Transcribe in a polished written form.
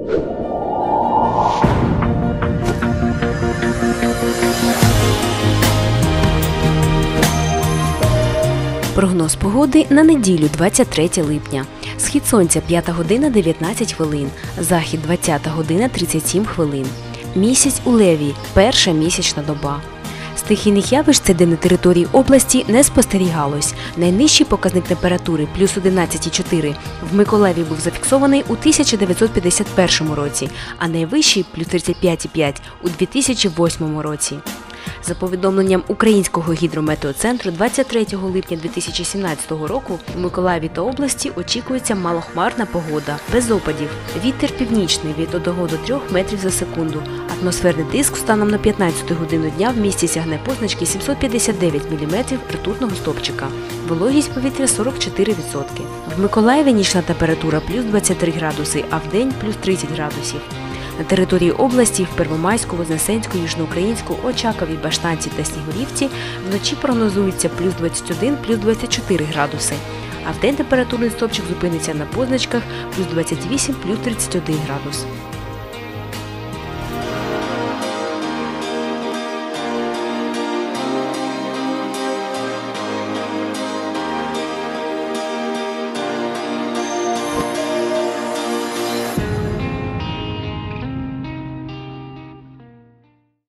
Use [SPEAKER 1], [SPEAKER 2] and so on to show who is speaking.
[SPEAKER 1] Прогноз погоди на неділю, 23 липня. Схід сонця 5 година 19 хвилин, захід 20 година 37 хвилин. Місяць у Леві, перша місячна доба. Стихійних явищ цей день на території області не спостерігалось. Найнижчий показник температури – плюс 11,4 в Миколаєві був зафіксований у 1951 році, а найвищий – плюс 35,5 у 2008 році. За повідомленням Українського гідрометеоцентру, 23 липня 2017 року у Миколаєві та області очікується малохмарна погода, без опадів. Вітер північний від 1 до 3 метрів за секунду. Атмосферний тиск станом на 15 годину дня в місті сягне позначки 759 мм ртутного стовпчика. Вологість повітря 44%. В Миколаєві нічна температура плюс 23 градуси, а вдень плюс 30 градусів. На території області в Первомайську, Вознесенську, Южноукраїнську, Очакові, Баштанці та Снігурівці вночі прогнозується плюс 21, плюс 24 градуси, а вдень температурний стовпчик зупиниться на позначках плюс 28, плюс 31 градус.